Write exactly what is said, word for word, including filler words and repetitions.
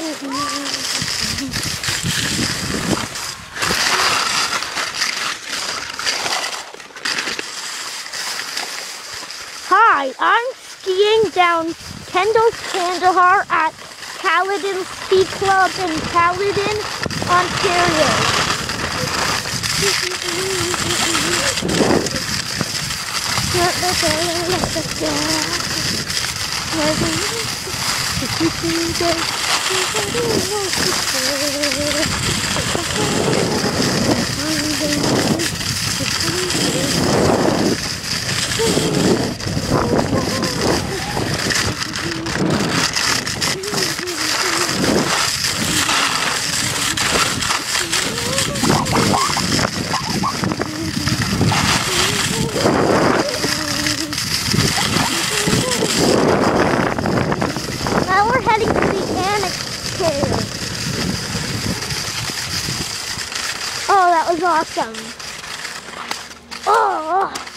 Hi, I'm skiing down Kendall's Kandahar at Caledon Ski Club in Caledon, Ontario. Now we're heading to the annex cave. Oh, that was awesome. Oh.